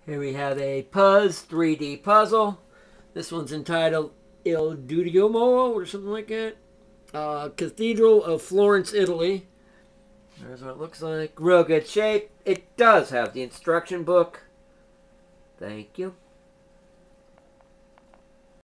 Here we have a Puzz 3D puzzle. This one's entitled Il Duomo or something like that. Cathedral of Florence, Italy. There's what it looks like. Real good shape. It does have the instruction book. Thank you.